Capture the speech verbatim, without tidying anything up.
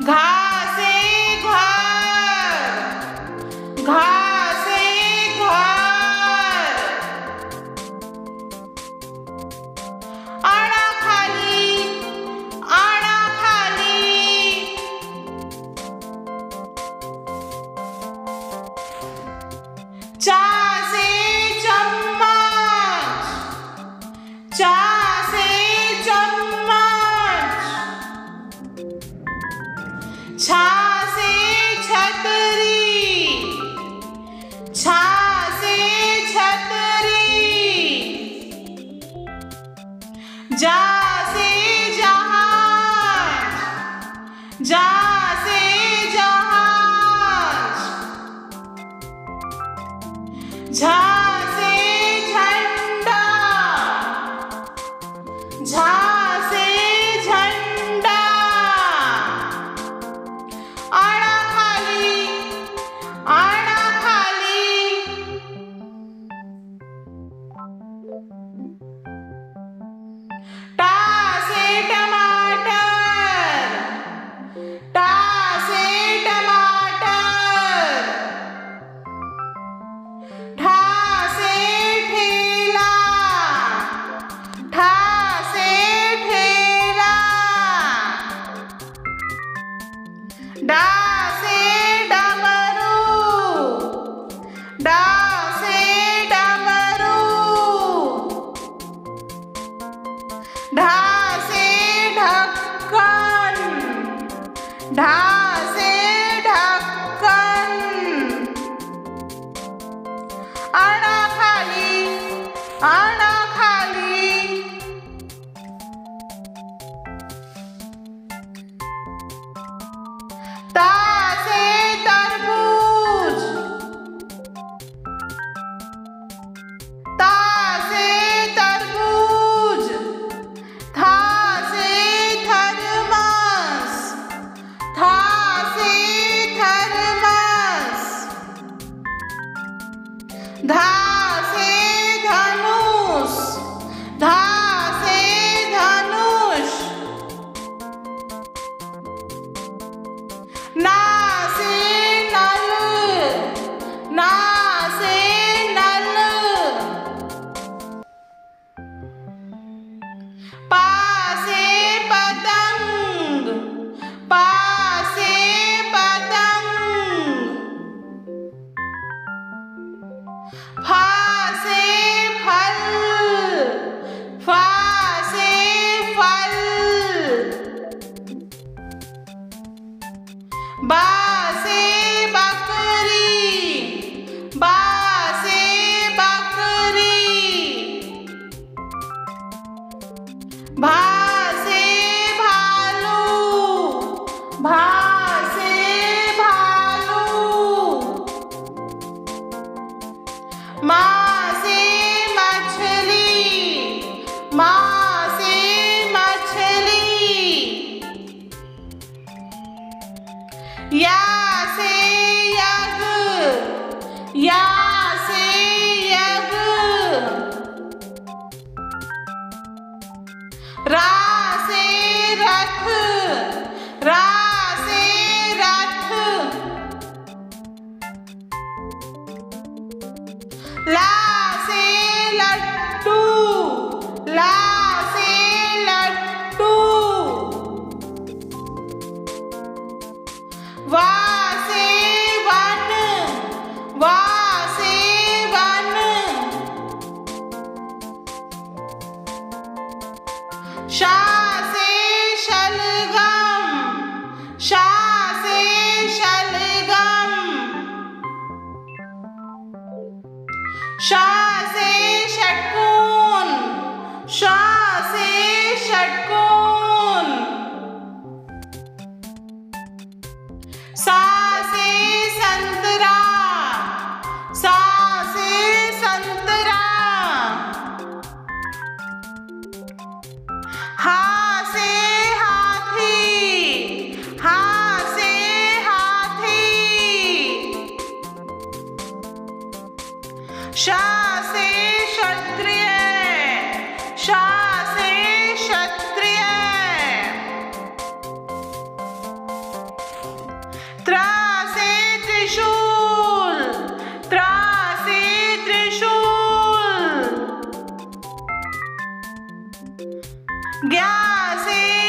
घा से घर, घा से घर। आड़ा खाली, आड़ा खाली। चा से चम्मच, चा से चम्मच। छा से छतरी, छा से छतरी। जा से जहाज, जा से जहाज। झा से झंडा, झा से झंडा। आड़ा खाली, आड़ा खाली। टा से टमाटर, टा से टमाटर। ठा से ठेला, ठा से ठेला। डा से डमरू, डा से डमरू। ढा से ढक्कन, ढा से ढक्कन। आड़ा खाली, आड़ा खाली। ता से तरबूज, ता से तरबूज। था से थर्मस, था से थर्मस। धा से धनुष, धा से धनुष। ना से नल, ना से नल। पा से पतंग, पा से पतंग। फा से फल, फा से फल। बा से बकरी, बा से बकरी। भा से भालू, भा से भालू। मा से मछली, मा से मछली। या से यज्ञ, या से यज्ञ। रा से रथ, रा से रथ। ला से लड्डू, ला से लड्डू। वा से वन, वा से वन। शा से शलगम, शा से शलगम। शा से षटकोण, शा से षटकोण। सा से संतरा, सा से संतरा। हा से हाथी, हा से हाथी। शा से क्षत्रिय, शा से क्षत्रिय। ज्ञा से